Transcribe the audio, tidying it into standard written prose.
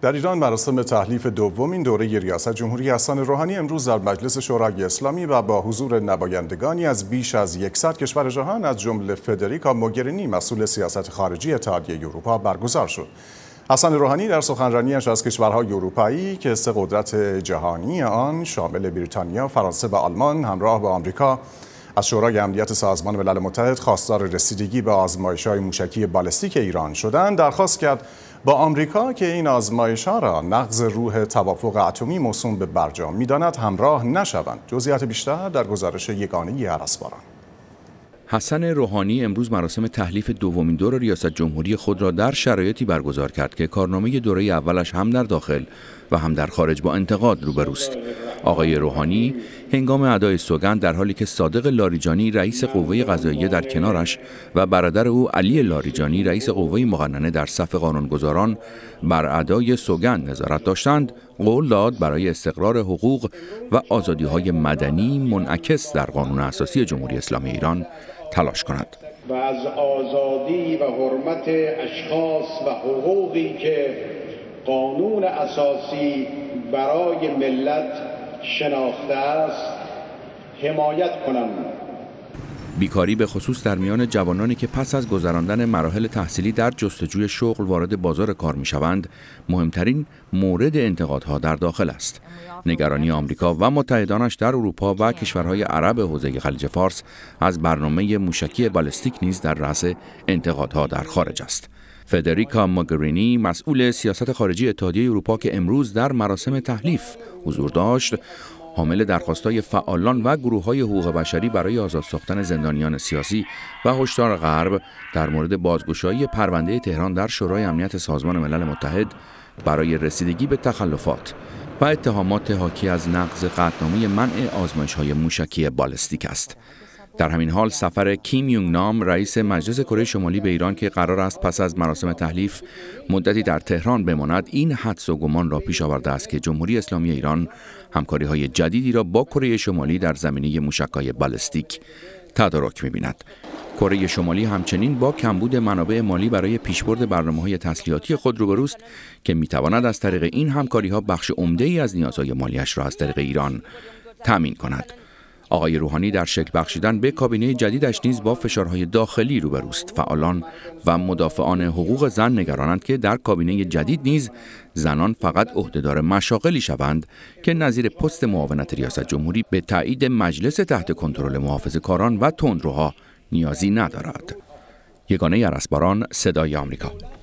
در ایران مراسم تحلیف دومین دوره ریاست جمهوری حسن روحانی امروز در مجلس شورای اسلامی و با حضور نمایندگانی از بیش از 100 کشور جهان از جمله فدریکا موگرینی مسئول سیاست خارجی اتحادیه اروپا برگزار شد. حسن روحانی در سخنرانیش از کشورهای اروپایی که سه قدرت جهانی آن شامل بریتانیا، فرانسه و آلمان همراه با آمریکا از شورای امنیت سازمان ملل متحد خواستار رسیدگی به آزمایش‌های موشکی بالستیک ایران شدند، درخواست کرد با آمریکا که این آزمایش‌ها را نقض روح توافق اتمی موسوم به برجام می‌داند همراه نشوند. جزئیات بیشتر در گزارش یگانه ارسباران. حسن روحانی امروز مراسم تحلیف دومین دور ریاست جمهوری خود را در شرایطی برگزار کرد که کارنامه دوره اولش هم در داخل و هم در خارج با انتقاد روبروست. آقای روحانی هنگام ادای سوگند در حالی که صادق لاریجانی رئیس قوه قضاییه در کنارش و برادر او علی لاریجانی رئیس قوه مقننه در صف قانونگذاران بر ادای سوگند نظارت داشتند، قول داد برای استقرار حقوق و آزادی‌های مدنی منعکس در قانون اساسی جمهوری اسلامی ایران تلاش کند. و از آزادی و حرمت اشخاص و حقوقی که قانون اساسی برای ملت شناخته است حمایت کنم. بیکاری به خصوص در میان جوانانی که پس از گذراندن مراحل تحصیلی در جستجوی شغل وارد بازار کار می‌شوند، مهمترین مورد انتقادها در داخل است. نگرانی آمریکا و متحدانش در اروپا و کشورهای عرب حوزه خلیج فارس از برنامه موشکی بالستیک نیز در رأس انتقادها در خارج است. فدریکا موگرینی مسئول سیاست خارجی اتحادیه اروپا که امروز در مراسم تحلیف حضور داشت، حامل درخواست‌های فعالان و گروه‌های حقوق بشری برای آزاد ساختن زندانیان سیاسی و هشدار غرب در مورد بازگشایی پرونده تهران در شورای امنیت سازمان ملل متحد برای رسیدگی به تخلفات و اتهامات حاکی از نقض قطعنامه منع آزمایش‌های موشکی بالستیک است. در همین حال سفر کیم یونگ نام رئیس مجلس کره شمالی به ایران که قرار است پس از مراسم تحلیف مدتی در تهران بماند، این حدس و گمان را پیش آورده است که جمهوری اسلامی ایران همکاری‌های جدیدی را با کره شمالی در زمینه موشک‌های بالستیک تدارک می‌بیند. کره شمالی همچنین با کمبود منابع مالی برای پیشبرد برنامه‌های تسلیحاتی خود روبروست که می‌تواند از طریق این همکاری‌ها بخش عمده‌ای از نیازهای مالیش را از طریق ایران تامین کند. آقای روحانی در شکل بخشیدن به کابینه جدیدش نیز با فشارهای داخلی روبروست. فعالان و مدافعان حقوق زن نگرانند که در کابینه جدید نیز زنان فقط عهدهدار مشاغلی شوند که نظیر پست معاونت ریاست جمهوری به تایید مجلس تحت کنترل محافظه‌کاران و تندروها نیازی ندارد. یگانه ارسباران، صدای آمریکا.